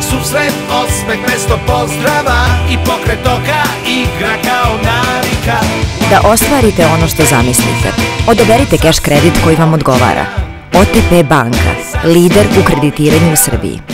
susret, osmeh mesto pozdrava i pokret oka, igra kao navika. Da ostvarite ono što zamislite, odaberite keš kredit koji vam odgovara. OTP banka, lider u kreditiranju u Srbiji.